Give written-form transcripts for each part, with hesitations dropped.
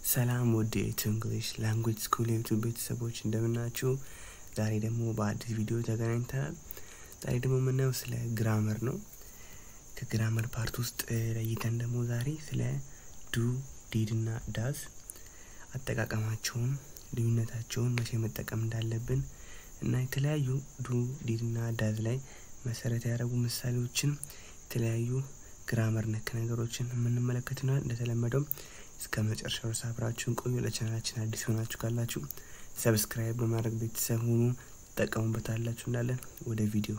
ሰላም ወደ እንግሊሽ ላንጉዌጅ ስኩል ዩቲዩብ ቤተሰቦች እንደምናችሁ ዛሬ ደግሞ በአዲስ ቪዲዮ ተገናኝተናል። ዛሬ ደግሞ የምናየው ስለ ግራመር ነው። ከግራመር ፓርት ውስጥ ለይተን ደግሞ ዛሬ ስለ ዱ ዲድ እና ዳዝ አጠቃቀማቸውን ልዩነታቸውን መቼ መጠቀም እንዳለብን እና የተለያዩ ዱ ዲድ እና ዳዝ ላይ መሰረት ያደረጉ ምሳሌዎችን የተለያዩ ግራመር ነክ ነገሮችን የምንመለከት ነው። እንደተለመደው እስከ መጨረሻው አብራችሁን ቆዩ። ለቻናላችን አዲስ ሆናችሁ ካላችሁ ሰብስክራይብ በማድረግ ቤተሰብ ሁኑ፣ ተጠቀሙበታላችሁ እንዳለን ወደ ቪዲዮ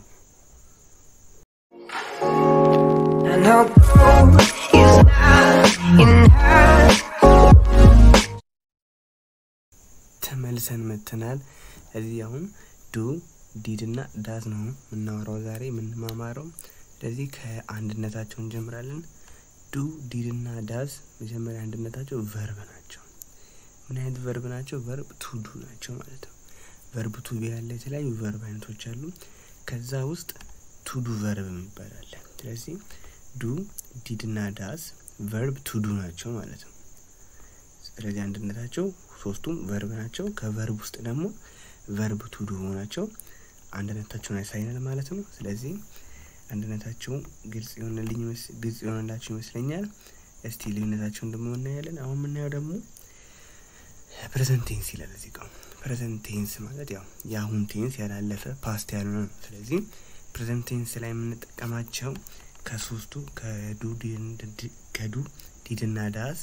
ተመልሰን መተናል። እዚህ አሁን ዱ ዲድ እና ዳዝ ነው የምናወራው ዛሬ የምንማማረው። ስለዚህ ከአንድነታቸው እንጀምራለን። ዱ ዲድ እና ዳዝ መጀመሪያ አንድነታቸው ቨርብ ናቸው። ምን አይነት ቨርብ ናቸው? ቨርብ ቱ ዱ ናቸው ማለት ነው። ቨርብ ቱ ቢ ያለ የተለያዩ ቨርብ አይነቶች አሉ። ከዛ ውስጥ ቱ ዱ ቨርብ ይባላል። ስለዚህ ዱ ዲድ እና ዳዝ ቨርብ ቱ ዱ ናቸው ማለት ነው። ስለዚህ አንድነታቸው ሶስቱም ቨርብ ናቸው። ከቨርብ ውስጥ ደግሞ ቨርብ ቱ ዱ ናቸው። አንድነታቸውን ያሳየናል ማለት ነው። ስለዚህ አንድነታቸው ግልጽ ይሆንላችሁ ይመስለኛል። እስቲ ልዩነታቸውን ደግሞ እናያለን። አሁን የምናየው ደግሞ ፕሬዘንት ቴንስ ይላል እዚህ ጋር። ፕሬዘንት ቴንስ ማለት ያው የአሁን ቴንስ ያላለፈ ፓስት ያልሆነ ነው። ስለዚህ ፕሬዘንት ቴንስ ላይ የምንጠቀማቸው ከሶስቱ ከዱ ዲድ እና ዳዝ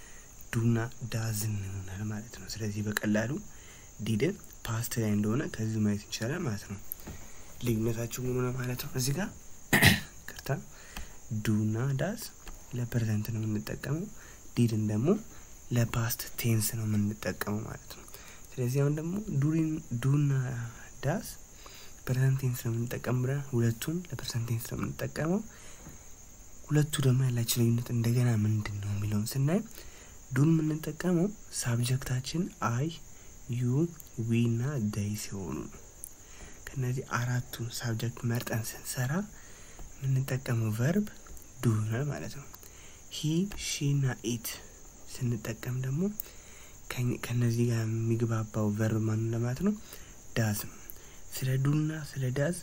ዱና ዳዝን ይሆናል ማለት ነው። ስለዚህ በቀላሉ ዲድን ፓስት ላይ እንደሆነ ከዚህ ማየት እንችላለን ማለት ነው። ልዩነታቸው ምን ሆነ ማለት ነው? እዚህ ጋር ከርታ ዱና ዳዝ ለፕሬዘንት ነው የምንጠቀመው፣ ዲድን ደግሞ ለፓስት ቴንስ ነው የምንጠቀመው ማለት ነው። ስለዚህ አሁን ደግሞ ዱና ዳዝ ፕሬዘንት ቴንስ ነው የምንጠቀመው፣ ሁለቱን ለፕሬዘንት ቴንስ ነው የምንጠቀመው። ሁለቱ ደግሞ ያላቸው ልዩነት እንደገና ምንድነው የሚለውን ስናይ ዱን የምንጠቀመው ሳብጀክታችን አይ ዩ ዊ እና ዴይ ሲሆኑ ነው። ከነዚህ አራቱን ሳብጀክት መርጠን ስንሰራ የምንጠቀመው ቨርብ ዱ ነው ማለት ነው። ሂ ሺ እና ኢት ስንጠቀም ደግሞ ከነዚህ ጋር የሚግባባው ቨርብ ማን ለማለት ነው? ዳዝ ነው። ስለ ዱና ስለ ዳዝ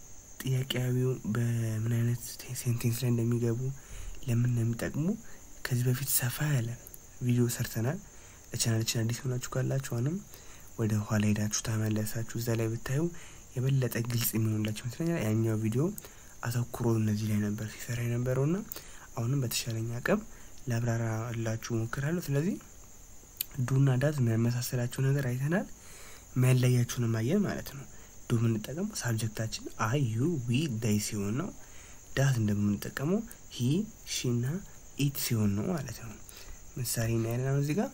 ጥያቄያዊው በምን አይነት ሴንቴንስ ላይ እንደሚገቡ ለምን እንደሚጠቅሙ ከዚህ በፊት ሰፋ ያለ ቪዲዮ ሰርተናል። ለቻናላችን አዲስ ሆናችሁ ካላችሁ አሁንም ወደ ኋላ ሄዳችሁ ተመለሳችሁ እዛ ላይ ብታዩ የበለጠ ግልጽ የሚሆንላችሁ ይመስለኛል። ያኛው ቪዲዮ አተኩሮ እነዚህ ላይ ነበር ሲሰራ የነበረውና አሁንም በተሻለኛ አቅም ላብራራላችሁ ሞክራለሁ። ስለዚህ ዱና ዳዝ የሚያመሳስላችሁ ነገር አይተናል፣ የሚያለያችሁንም አየን ማለት ነው። ዱ የምንጠቀመው ሳብጀክታችን አይ ዩ ዊ ዴይ ሲሆን ነው። ዳዝ እንደምንጠቀመው ሂ ሺ እና ኢት ሲሆን ነው ማለት ነው። ምሳሌ እናያለን። አሁን እዚህ ጋር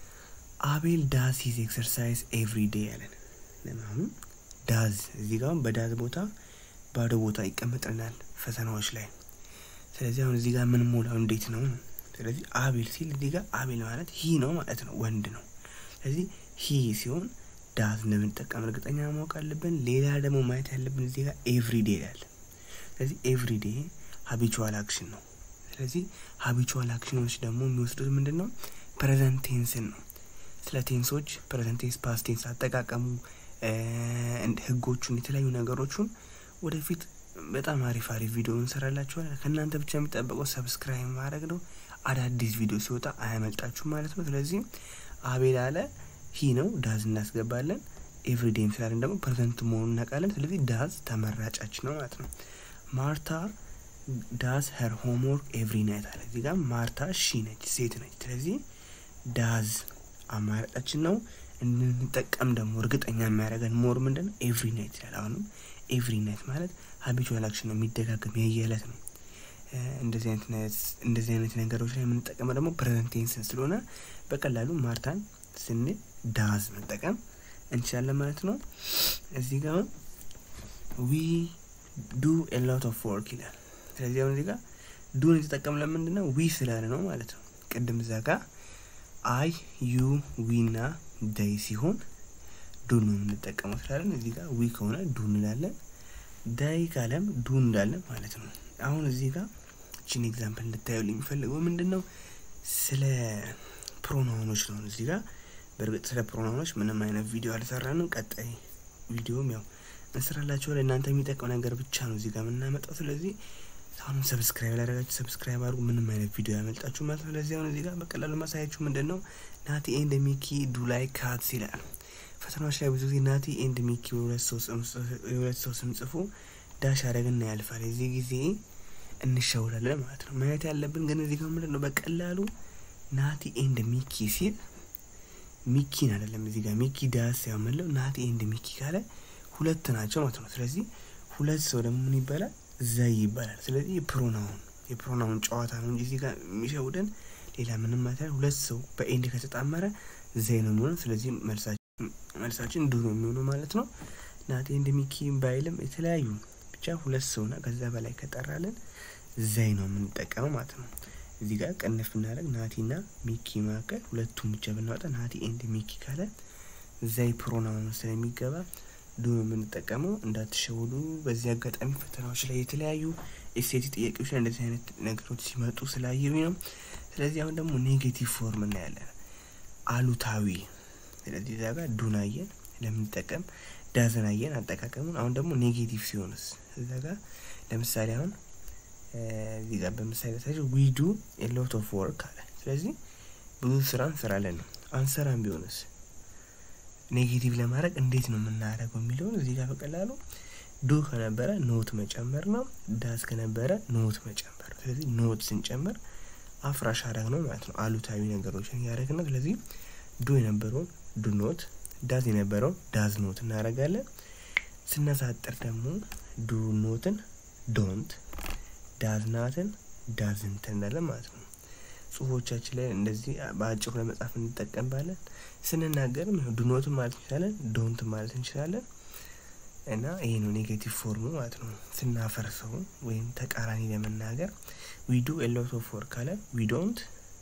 አቤል ዳዝ ሂዝ ኤክሰርሳይዝ ኤቭሪ ዴይ ያለን ለማለት ዳዝ እዚህ ጋር በዳዝ ቦታ ባዶ ቦታ ይቀመጥልናል ፈተናዎች ላይ። ስለዚህ አሁን እዚህ ጋር ምን ሞላው እንዴት ነው? ስለዚህ አቤል ሲል እዚህ ጋር አቤል ማለት ሂ ነው ማለት ነው፣ ወንድ ነው። ስለዚህ ሂ ሲሆን ዳዝ እንደምንጠቀም እርግጠኛ ማወቅ አለብን። ሌላ ደግሞ ማየት ያለብን እዚህ ጋር ኤቭሪ ዴይ ይላል። ስለዚህ ኤቭሪ ዴይ ሃቢቹዋል አክሽን ነው። ስለዚህ ሃቢቹዋል አክሽኖች ደግሞ የሚወስዱት ምንድነው? ፕሬዘንት ቴንስን ነው። ስለ ቴንሶች ፕሬዘንት ቴንስ፣ ፓስት ቴንስ አጠቃቀሙ ህጎቹን የተለያዩ ነገሮችን ወደፊት በጣም አሪፍ ቪዲዮ እንሰራላችኋለን። ከእናንተ ብቻ የሚጠበቀው ሰብስክራይብ ማድረግ ነው። አዳዲስ ቪዲዮ ሲወጣ አያመልጣችሁ ማለት ነው። ስለዚህ አቤል አለ ሂ ነው፣ ዳዝ እናስገባለን። ኤቭሪዴይ ስላለን ደግሞ ፕሬዘንት መሆኑን እናውቃለን። ስለዚህ ዳዝ ተመራጫችን ነው ማለት ነው። ማርታ ዳዝ ሄር ሆምወርክ ኤቭሪ ናይት አለ። እዚህ ጋር ማርታ ሺ ነች፣ ሴት ነች። ስለዚህ ዳዝ አማራጫችን ነው። እንጠቀም ደግሞ እርግጠኛ የሚያደርገን ሞር ምንድነው? ኤቭሪ ናይት ይላል። አሁንም ኤቭሪ ናይት ማለት ሃቢቹዋል አክሽን ነው፣ የሚደጋገም የየዕለት ነው። እንደዚህ አይነት ነገሮች ላይ የምንጠቀመው ደግሞ ፕሬዘንት ቴንስ ስለሆነ በቀላሉ ማርታን ስንል ዳዝ መጠቀም እንችላለን ማለት ነው። እዚህ ጋር we do a lot of work ይላል። ስለዚህ አሁን እዚህ ጋር ዱን የተጠቀምነው ለምንድነው? ዊ ስላለ ነው ማለት ነው። ቅድም እዛ ጋር አይ ዩ ዊ እና ዴይ ሲሆን ዱ ነው የምንጠቀመው ስላለን እዚህ ጋር ዊ ከሆነ ዱ እንላለን፣ ዴይ ካለም ዱ እንላለን ማለት ነው። አሁን እዚህ ጋር እቺን ኤግዛምፕል እንድታዩልኝ የሚፈልገው ምንድነው? ስለ ፕሮናውኖች ነው እዚህ ጋር በርግጥ ስለ ፕሮናውኖች ምንም አይነት ቪዲዮ አልሰራንም ቀጣይ ቪዲዮም ያው እንሰራላችሁ ለእናንተ የሚጠቅም ነገር ብቻ ነው እዚህ ጋር የምናመጣው ስለዚህ አሁን ሰብስክራይብ ላደረጋችሁ ሰብስክራይብ አድርጉ ምንም አይነት ቪዲዮ ያመልጣችሁ ማለት ነው ስለዚህ አሁን እዚህ ጋር በቀላሉ ማሳያችሁ ምንድነው ናቲ ኤንድ ሚኪ ዱ ላይክ ካትስ ይላል ፈተናዎች ላይ ብዙ ጊዜ ናቲ ኤንድ ሚኪ ሁለት ሰው ስም ጽፎ ዳሽ አደረግና ያልፋል እዚህ ጊዜ እንሸውላለን ማለት ነው ማየት ያለብን ግን እዚህ ጋር ምንድነው በቀላሉ ናቲ ኤንድ ሚኪ ሲል ሚኪን አይደለም እዚህ ጋር ሚኪ ዳስ ያመለው ናቲ ኤንድ ሚኪ ካለ ሁለት ናቸው ማለት ነው ስለዚህ ሁለት ሰው ደግሞ ምን ይባላል ዘይ ይባላል ስለዚህ የፕሮናውን ጨዋታ ነው እንጂ እዚህ ጋር የሚሸውደን ሌላ ምንም ማለት ሁለት ሰው በኤንድ ከተጣመረ ዘይ ነው የሚሆነው ስለዚህ መልሳችን ዱ ነው የሚሆነው ማለት ነው ናቲ ኤንድ ሚኪ ባይልም የተለያዩ ብቻ ሁለት ሰውና ከዛ በላይ ከጠራለን ዘይ ነው የምንጠቀመው ማለት ነው እዚህ ጋር ቀንፍ እናደርግ ናቲና ሚኪ ማከል ሁለቱም ብቻ ብናወጣ ናቲ ኤንድ ሚኪ ካለ ዘይ ፕሮናውን ስለሚገባ ዱ የምንጠቀመው እንዳትሸውዱ በዚህ አጋጣሚ ፈተናዎች ላይ የተለያዩ ኤስኤቲ ጥያቄዎች ላይ እንደዚህ አይነት ነገሮች ሲመጡ ስላየሁኝ ነው ስለዚህ አሁን ደግሞ ኔጌቲቭ ፎርም እናያለን አሉታዊ ስለዚህ እዛ ጋር ዱን አየን ለምንጠቀም ዳዝን አየን አጠቃቀሙን አሁን ደግሞ ኔጌቲቭ ሲሆንስ እዛ ጋር ለምሳሌ አሁን እዚህ ጋር በምሳሌ ታዲያ we do a lot of work አለ ስለዚህ ብዙ ስራ እንሰራለን ነው አንሰራም ቢሆንስ ኔጌቲቭ ለማድረግ እንዴት ነው የምናደርገው የሚለውን እዚህ ጋር በቀላሉ ዱ ከነበረ ኖት መጨመር ነው ዳዝ ከነበረ ኖት መጨመር ስለዚህ ኖት ስንጨምር አፍራሽ አረግ ነው ማለት ነው አሉታዊ ነገሮችን ያደርግና ስለዚህ ዱ የነበረው ዱ ኖት ዳዝ የነበረው ዳዝ ኖት እናደርጋለን ስናሳጥር ደግሞ ዱ ኖትን ዶንት ዳዝ ናትን ዳዝንት እንላለን ማለት ነው ጽሁፎቻችን ላይ እንደዚህ በአጭሩ ለመጻፍ እንጠቀምባለን ስንናገርም ዱ ኖት ማለት እንችላለን ዶንት ማለት እንችላለን እና ይሄ ነው ኔጌቲቭ ፎርሙ ማለት ነው ስናፈርሰው ወይም ተቃራኒ ለመናገር we do a lot of work ካለ we don't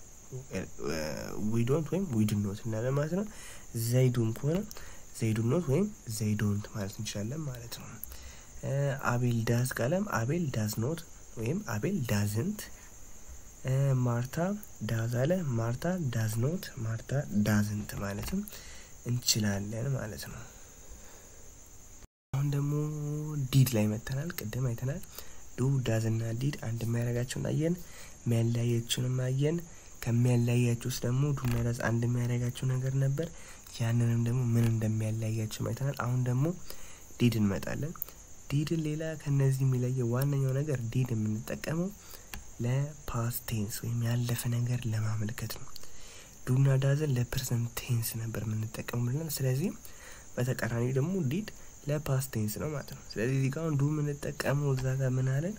ወይም we do not እንላለን ማለት ነው they do ከሆነ they do not ወይም they don't ማለት እንችላለን ማለት ነው አቤል ዳዝ ካለም አቤል ዳዝ ኖት ወይም አቤል ዳዝንት ማርታ ዳዝ አለ ማርታ ዳዝ ኖት ማርታ ዳዝንት ማለትም እንችላለን ማለት ነው አሁን ደግሞ ዲድ ላይ መተናል ቀደም አይተናል ዱ ዳዝ እና ዲድ አንድ የሚያደርጋቸውን አየን የሚያለያያቸውንም አየን ከሚያለያያቸውስ ደግሞ ዱ እና ዳዝ አንድ የሚያደርጋቸው ነገር ነበር ያንንም ደግሞ ምን እንደሚያለያያቸው አይተናል አሁን ደግሞ ዲድ እንመጣለን ዲድ ሌላ ከነዚህ የሚለየው ዋናው ነገር ዲድ የምንጠቀመው ለፓስት ቴንስ ወይም ያለፈ ነገር ለማመልከት ነው ዱና ዳዝን ለፕሬዘንት ቴንስ ነበር የምንጠቀመው ብለን ስለዚህ በተቃራኒ ደግሞ ዲድ ለፓስት ቴንስ ነው ማለት ነው ስለዚህ እዚህ ጋር ዱ የምንጠቀመው እዛ ጋር ምን አለን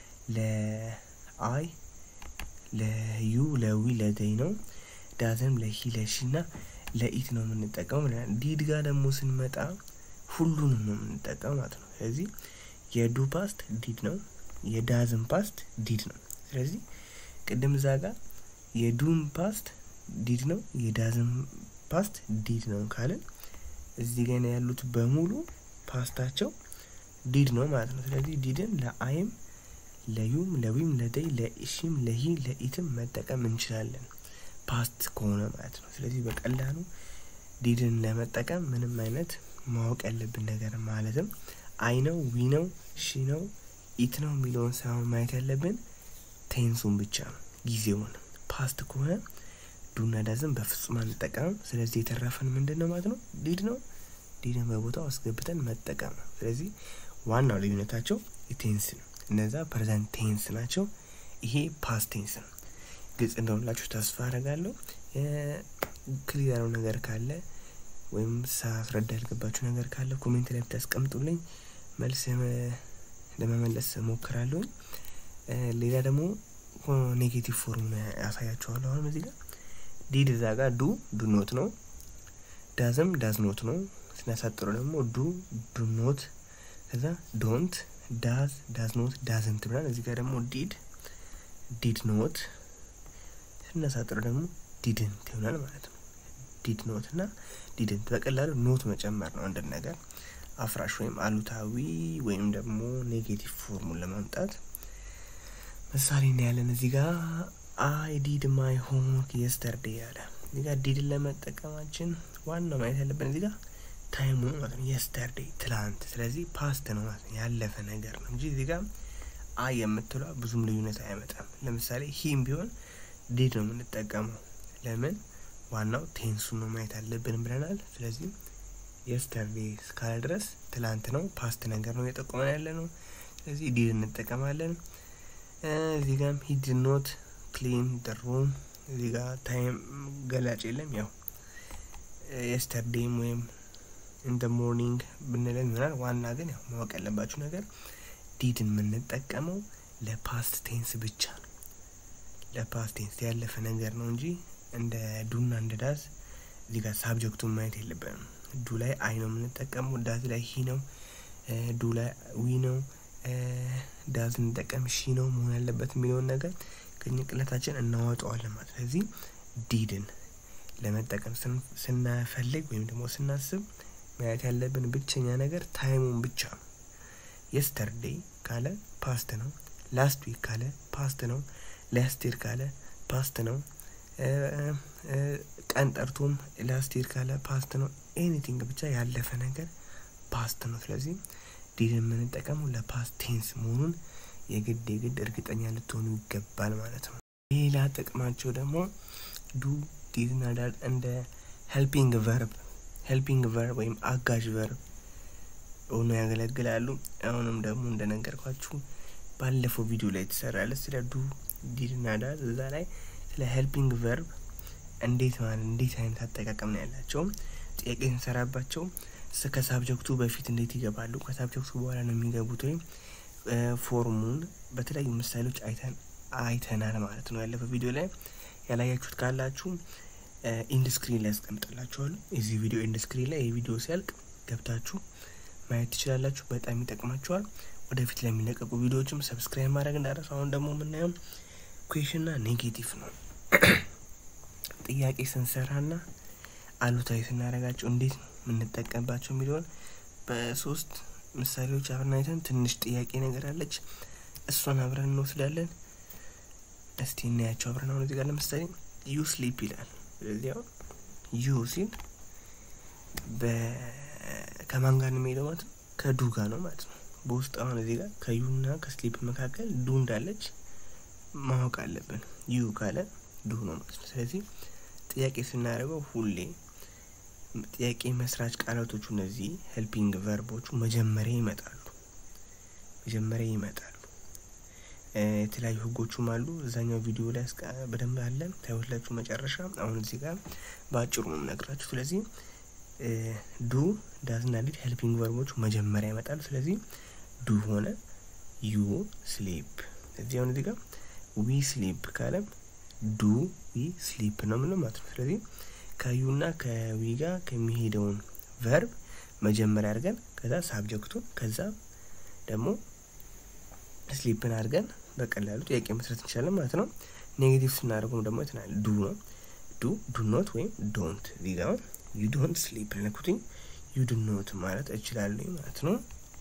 ለአይ ለዩ ለዊ ለዴይ ነው ዳዝን ለሂ ለሺና ለኢት ነው የምንጠቀመው ዲድ ጋር ደግሞ ስንመጣ ሁሉንም ነው የምንጠቀመው ማለት ነው ስለዚህ የዱ ፓስት ዲድ ነው የዳዝን ፓስት ዲድ ነው ስለዚህ ቅድም ዛጋ የዱም ፓስት ዲድ ነው የዳዝን ፓስት ዲድ ነው ካለ እዚህ ጋር ያሉት በሙሉ ፓስታቸው ዲድ ነው ማለት ነው ስለዚህ ዲድን ለአይም ለዩም ለዊም ለዴይ ለኢሽም ለሂ ለኢትም መጠቀም እንችላለን ፓስት ከሆነ ማለት ነው ስለዚህ በቀላሉ ዲድን ለመጠቀም ምንም አይነት ማወቅ ያለብን ነገር ማለትም አይ ነው ዊ ነው ሺ ነው ኢት ነው የሚለውን ሳይሆን ማየት ያለብን ቴንሱን ብቻ ነው ጊዜውን ፓስት ከሆነ ዱና ዳዝን በፍጹም አንጠቀምም ስለዚህ የተረፈን ምንድነው ማለት ነው ዲድ ነው ዲድን በቦታው አስገብተን መጠቀም ነው ስለዚህ ዋናው ልዩነታቸው የቴንስ ነው እነዛ ፕሬዘንት ቴንስ ናቸው ይሄ ፓስት ቴንስ ነው ግልጽ እንደሆነላችሁ ተስፋ አደርጋለሁ ክሊር ነገር ካለ ወይም ሳስረዳ ያልገባችሁ ነገር ካለ ኮሜንት ላይ ታስቀምጡልኝ መልስ ለመመለስ ሞክራለሁ ሌላ ደግሞ ኔጌቲቭ ፎርም ያሳያችኋለሁ አሁን እዚህ ጋር ዲድ እዛ ጋር ዱ ኖት ነው ዳዝም ዳዝ ኖት ነው ስናሳጥሩ ደግሞ ዱ ኖት ከዛ ዶንት ዳዝ ኖት ዳዝንት ብለን እዚህ ጋር ደግሞ ዲድ ኖት ስናሳጥሩ ደግሞ ዲድንት ይሆናል ማለት ነው ዲድ ኖት እና ዲድንት በቀላሉ ኖት መጨመር ነው አንድ ነገር አፍራሽ ወይም አሉታዊ ወይም ደግሞ ኔጌቲቭ ፎርሙን ለማምጣት ምሳሌ እናያለን እዚህ ጋር I did my homework yesterday አለ እዚህ ጋር ዲድን ለመጠቀማችን ዋናው ማለት ያለብን እዚህ ጋር ታይሙ ማለት ነው yesterday ትላንት ስለዚህ ፓስት ነው ማለት ነው ያለፈ ነገር ነው እንጂ እዚህ ጋር አይ የምትለው ብዙም ልዩነት አያመጣም ለምሳሌ ሂም ቢሆን ዲድ ነው የምንጠቀመው ለምን ዋናው ቴንሱ ነው ማለት ያለብን ብለናል ስለዚህ yesterday እስካለ ድረስ ትላንት ነው ፓስት ነገር ነው እየጠቆመን ያለ ነው ስለዚህ ዲድ እንጠቀማለን እዚህ ጋርም he did not clean the room እዚህ ጋር ታይም ገላጭ የለም ያው yesterday ወይም in the morning ብንለን ይሆናል ዋና ግን ያው ማወቅ ያለባችሁ ነገር ዲድን የምንጠቀመው ለፓስት ቴንስ ብቻ ነው ለፓስት ቴንስ ያለፈ ነገር ነው እንጂ እንደ ዱና እንደ ዳዝ እዚህ ጋር ሳብጀክቱን ማየት የለብንም ዱ ላይ አይ ነው የምንጠቀመው ዳዝ ላይ ሂ ነው ዱ ላይ ዊ ነው ዳዝ እንጠቀም ሺ ነው መሆን ያለበት የሚለውን ነገር ከጭንቅላታችን እናወጣዋለን ማለት ስለዚህ ዲድን ለመጠቀም ስንፈልግ ወይም ደግሞ ስናስብ ማየት ያለብን ብቸኛ ነገር ታይሙን ብቻ ነው yesterday ካለ ፓስት ነው last week ካለ ፓስት ነው last year ካለ ፓስት ነው ቀን ጠርቶም last year ካለ ፓስት ነው ኤኒቲንግ ብቻ ያለፈ ነገር ፓስት ነው ስለዚህ ዲድን የምንጠቀመው ለፓስት ቴንስ መሆኑን የግድ እርግጠኛ ልትሆኑ ይገባል ማለት ነው ሌላ ጥቅማቸው ደግሞ ዱ ዲድና ዳድ እንደ helping verb ወይም አጋዥ verb ሆኖ ያገለግላሉ አሁንም ደግሞ እንደነገርኳችሁ ባለፈው ቪዲዮ ላይ ተሰራለ ስለ ዱ ዲድና ዳድ እዛ ላይ ስለ helping verb እንዴት አይነት አጠቃቀም ነው ያላቸው ጥያቄ እንሰራባቸው ከሳብጀክቱ በፊት እንዴት ይገባሉ ከሳብጀክቱ በኋላ ነው የሚገቡት ወይ ፎርሙን በተለያዩ ምሳሌዎች አይተናል ማለት ነው ያለፈው ቪዲዮ ላይ ያላያችሁት ካላችሁ ኢንድ ስክሪን ላይ አስቀምጥላችኋለሁ እዚህ ቪዲዮ ኢንድ ስክሪን ላይ የቪዲዮ ሲያልቅ ገብታችሁ ማየት ትችላላችሁ በጣም ይጠቅማችኋል ወደፊት ለሚለቀቁ ቪዲዮዎችም ሰብስክራይብ ማድረግ እንዳትረሱ አሁን ደግሞ ምናየው ኩዌሽን እና ኔጌቲቭ ነው ጥያቄ ስንሰራና አሉታዊ ስናረጋቸው እንዴት ነው የምንጠቀምባቸው የሚለውን በሶስት ምሳሌዎች አብረን አይተን ትንሽ ጥያቄ ነገር አለች እሷን አብረን እንወስዳለን እስቲ እናያቸው አብረን አሁን እዚህ ጋር ለምሳሌ you sleep ይላል ስለዚህ ያው you ሲል ከማን ጋር ነው የሚለው ማለት ከዱ ጋር ነው ማለት ነው በውስጥ አሁን እዚህ ጋር ከዩና ከስሊፕ መካከል ዱ እንዳለች ማወቅ አለብን you ካለ ዱ ነው ማለት ነው ስለዚህ ጥያቄ ስናደርገው ሁሌ ጥያቄ መስራች ቃላቶቹ እነዚህ helping verboቹ መጀመሪያ ይመጣሉ የተለያዩ ህጎቹም አሉ እዛኛው ቪዲዮ ላይ በደንብ አለ ታዩላችሁ መጨረሻ አሁን እዚህ ጋር ባጭሩ ነው የምነግራችሁ ስለዚህ ዱ ዳዝ እና ዲድ helping verboቹ መጀመሪያ ይመጣሉ ስለዚህ ዱ ሆነ you sleep እዚህ አሁን እዚህ ጋር we sleep ካለ ዱ we sleep ነው ማለት ነው ስለዚህ ከዩና ከዊ ጋር ከሚሄደውን verb መጀመሪያ አድርገን ከዛ ሳብጀክቱን ከዛ ደግሞ ስሊፕን አድርገን በቀላሉ ጥያቄ መስራት እንችላለን ማለት ነው ኔጌቲቭ ስናደርገው ደግሞ እንትን ዱ ኖት ወይም ዶንት ዲጋው you don't sleep ለኩቲኝ you do not ማለት እችላለሁ ማለት ነው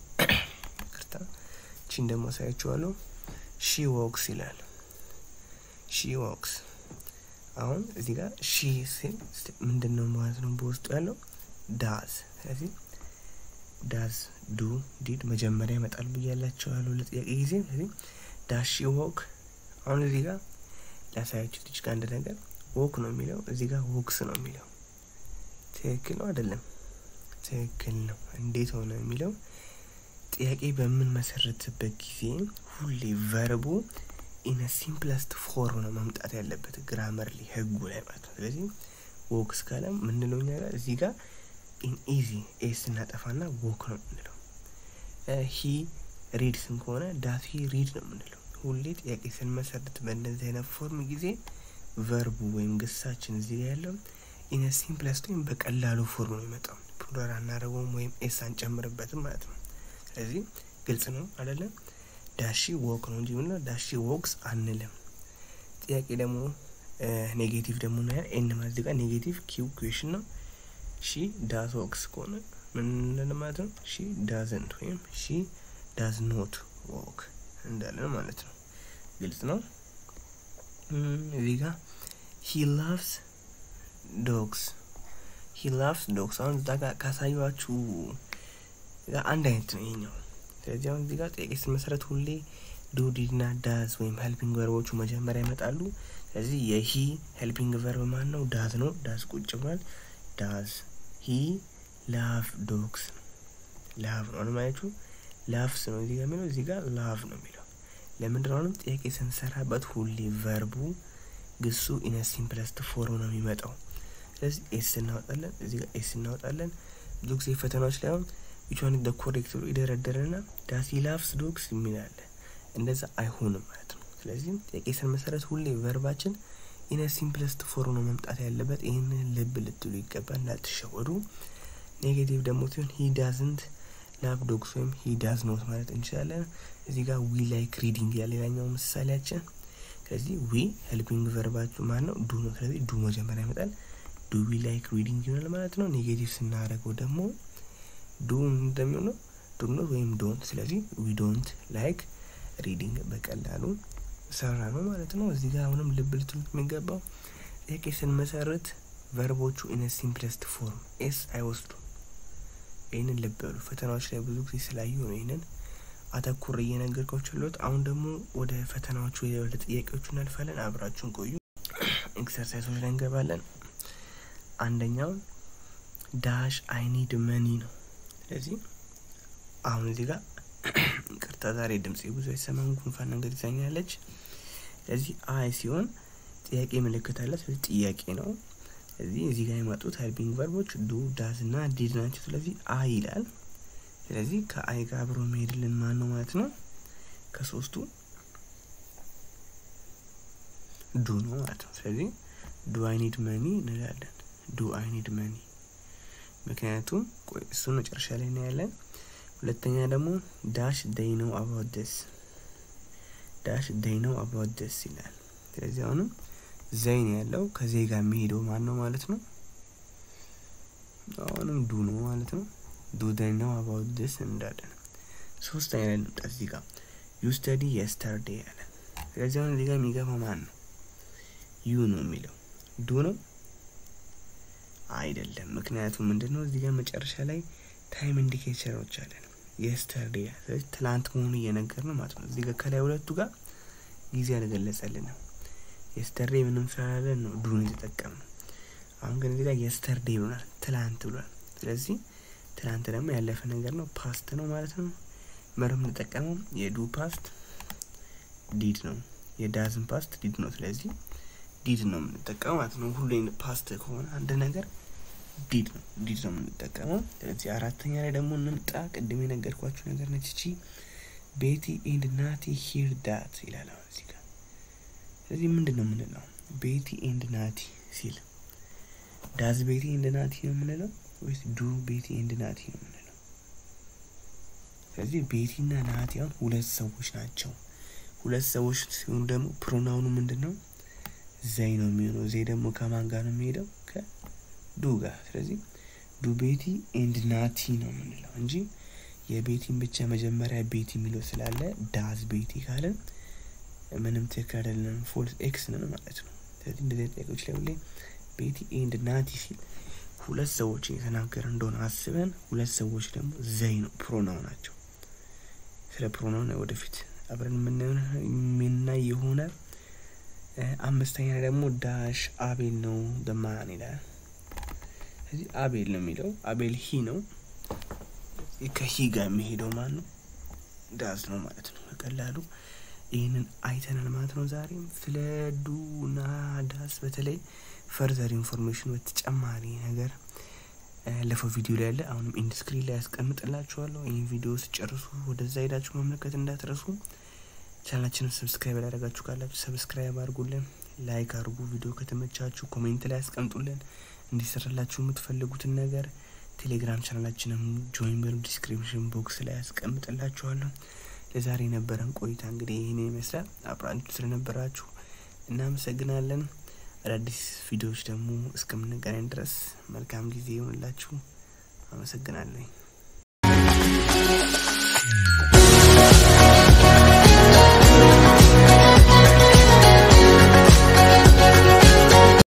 ከርታ እቺን ደግሞ ሳይቻለው she walks ይላል she walks አሁን እዚህ ጋር she ሲል ምንድነው ማለት ነው በውስጡ ያለው does ስለዚህ does do did መጀመሪያ ይመጣል ብያላችኋለሁ ለጥያቄ ጊዜ ስለዚህ does she walk አሁን እዚህ ጋር ላሳያችሁ ትንሽ አንድ ነገር walk ነው የሚለው እዚህ ጋር walks ነው የሚለው ትክክል ነው አይደለም ትክክል ነው እንዴት ሆነ የሚለው ጥያቄ በምን መሰረትበት ጊዜ ሁሌ verb in a simplest form ነው መምጣት ያለበት grammarly ህጉ ላይ ማለት ነው ስለዚህ walks ካለ ምን ነው እዚህ ጋር in easy s እናጠፋና walk ነው የምንለው he reads ከሆነ does he read ነው የምንለው ሁሌ ጥያቄ ስንመሰርት በእንደዚህ አይነት ፎርም ጊዜ verb ወይም ግሳችን እዚህ ጋር ያለው in a simplest ወይም በቀላሉ ፎርም ነው የሚመጣው ፕሉራል አናረገውም ወይም s አንጨምርበትም ማለት ነው ስለዚህ ግልጽ ነው አይደለ does she walk ነው እንጂ ምን does she walks አንልም ጥያቄ ደግሞ ኔጌቲቭ ደግሞ ነው ኤን ማለት ጋር ኔጌቲቭ ኪው ኩዌሽን ነው she does walks ከሆነ ምን ማለት ነው she doesn't ወይም she does not walk እንዳለ ማለት ነው ግልጽ ነው እዚህ ጋር he loves dogs he loves dogs አሁን ዳጋ ካሳዩአችሁ ጋር አንድ አይነት ነው ይሄኛው ስለዚህ አሁን እዚህ ጋር ጥያቄ መሰረት ሁሌ do did እና does ወይም helping verboቹ መጀመሪያ ይመጣሉ ስለዚህ የሂ helping verb ማን ነው does ነው does ቁጭ ብሏል does he love dogs love ነው ማለት ነው loves ነው እዚህ ጋር የሚለው እዚህ ጋር love ነው የሚለው ለምንድነው ነው ጥያቄ ስንሰራበት ሁሌ verbu ግሱ in a simplest form ነው የሚመጣው ስለዚህ ኤስ እናወጣለን እዚህ ጋር ኤስ እናወጣለን ዶግስ የፈተናዎች ላይ አሁን which one is the correct ብሎ ይደረደረና does he loves dogs የሚላል እንደዛ አይሆንም ማለት ነው ስለዚህ ጥያቄ ስንመሰረት ሁሌ verbaችን in a simplest form ነው መምጣት ያለበት ይሄንን ልብ ልትሉ ይገባል እንዳትሸወዱ ኔጌቲቭ ደግሞ ሲሆን he doesn't love dogs ወይም he does not ማለት እንችላለን እዚህ ጋር we like reading ያለኛው ምሳሌያችን ስለዚህ we helping verbaችሁ ማለት ነው do ነው ስለዚህ do መጀመሪያ ይመጣል do we like reading ይሆናል ማለት ነው ኔጌቲቭ ስናደርገው ደግሞ do እንደሚሆነው do not ወይም don't ስለዚህ we don't like reading በቀላሉ ሰራ ነው ማለት ነው እዚህ ጋር አሁንም ልብ ልትሉት የሚገባው ጥያቄ ስንመሰርት verboቹ in a simplest form s አይወስዱ ይሄንን ልብ በሉ ፈተናዎች ላይ ብዙ ጊዜ ስላዩ ነው ይሄንን አተኩር እየነገርኳችሁ ለት አሁን ደግሞ ወደ ፈተናዎቹ ወደ ጥያቄዎቹ እናልፋለን አብራችሁን ቆዩ ኤክሰርሳይሶች ላይ እንገባለን አንደኛው dash I need money ነው ስለዚህ አሁን እዚህ ጋር ቅርታ ዛሬ ድምጽ ብዙ አይሰማም ጉንፋን ነገር ይዛኛለች ስለዚህ አይ ሲሆን ጥያቄ ምልክት አለ ስለዚህ ጥያቄ ነው እዚህ ጋር የመጡት helping verboች do does እና did ናቸው ስለዚህ አይ ይላል ስለዚህ ከአይ ጋር አብሮ መሄድልን ማን ነው ማለት ነው ከሶስቱ do ነው ማለት ነው ስለዚህ do I need money እንላለን do I need money ምክንያቱም እሱ መጨረሻ ላይ ነው ያለን ሁለተኛ ደግሞ dash they know about this dash they know about this ይላል ስለዚህ አሁንም ዘይን ያለው ከዚህ ጋር የሚሄደው ማን ነው ማለት ነው አሁንም do ነው ማለት ነው do they know about this እንዳለን ሶስተኛ ላይ ነው እዚህ ጋር you study yesterday ያለ ስለዚህ አሁን እዚህ ጋር የሚገባው ማን ነው you ነው የሚለው do ነው አይደለም ምክንያቱም ምንድነው እዚህ ጋር መጨረሻ ላይ ታይም ኢንዲኬተሮች አለ yesterday ስለዚህ ትላንት መሆኑ እየነገርነው ማለት ነው እዚህ ጋር ከላይ ሁለቱ ጋር ጊዜ አልገለጸልንም yesterday ምንም ሳይሆን ነው do ነው የተጠቀመው አሁን ግን እዚህ ጋር yesterday ብሏል ትላንት ብሏል ስለዚህ ትላንት ደግሞ ያለፈ ነገር ነው past ነው ማለት ነው መርም ተጠቀመው የdo past did ነው የdoesn't past did ነው ስለዚህ did ነው የምንጠቀመው ማለት ነው ሁሌ past ከሆነ አንድ ነገር did ነው የምንጠቀመው ስለዚህ አራተኛ ላይ ደግሞ እንምጣ ቅድም የነገርኳችሁ ነገር ነች እቺ Betty and Natty hear that ይላል እዚህ ጋር ስለዚህ ምንድነው የምንለው Betty and Natty ሲል does Betty and Natty ነው የምንለው ወይስ do Betty and Natty ነው የምንለው ስለዚህ Betty እና Natty አሁን ሁለት ሰዎች ናቸው ሁለት ሰዎች ሲሆኑ ደግሞ ፕሮናውኑ ምንድነው ዘይ ነው የሚሆነው ዘይ ደግሞ ከማን ጋር ነው የሚሄደው ከዱ ጋር ስለዚህ do Betty and Natty ነው የምንለው እንጂ የቤቲን ብቻ መጀመሪያ ቤቲ የሚለው ስላለ does Betty ካለን ምንም ትክክል አይደለም ፎልስ ኤክስ ነው ማለት ነው ስለዚህ እንደዚህ ጥያቄዎች ላይ ሁሌ Betty and Natty ሲል ሁለት ሰዎች የተናገረ እንደሆነ አስበን ሁለት ሰዎች ደግሞ ዘይ ነው ፕሮናውን ናቸው ስለ ፕሮናውን ወደፊት አብረን ምንና የሆነ አምስተኛ ደግሞ dash አቤል ነው the man ይላል ስለዚህ አቤል ነው የሚለው አቤል ሂ ነው ከሂ ጋር የሚሄደው ማን ነው does ነው ማለት ነው በቀላሉ ይሄንን አይተናል ማለት ነው ዛሬም ስለ do እና does በተለይ further information በተጨማሪ ነገር ለፈው ቪዲዮ ላይ አለ አሁንም ኢን ስክሪን ላይ አስቀምጥላችኋለሁ ይሄን ቪዲዮ ሲጨርሱ ወደዛ ሄዳችሁ መመልከት እንዳትረሱ ቻናላችንን ሰብስክራይብ ያደረጋችሁ ካላችሁ ሰብስክራይብ አድርጉልን ላይክ አድርጉ ቪዲዮ ከተመቻችሁ ኮሜንት ላይ አስቀምጡልን እንዲሰራላችሁ የምትፈልጉትን ነገር ቴሌግራም ቻናላችንን ጆይን በሉ ዲስክሪፕሽን ቦክስ ላይ አስቀምጥላችኋለሁ ለዛሬ ነበረን ቆይታ እንግዲህ ይሄን ይመስላል አብራችሁ ስለነበራችሁ እናመሰግናለን አዳዲስ ቪዲዮዎች ደግሞ እስከምንገናኝ ድረስ መልካም ጊዜ ይሁንላችሁ አመሰግናለሁ